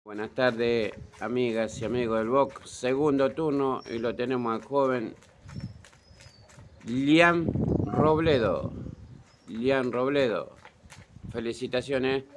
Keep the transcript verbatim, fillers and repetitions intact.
Buenas tardes, amigas y amigos del box. Segundo turno y lo tenemos al joven Liam Robledo. Liam Robledo. Felicitaciones.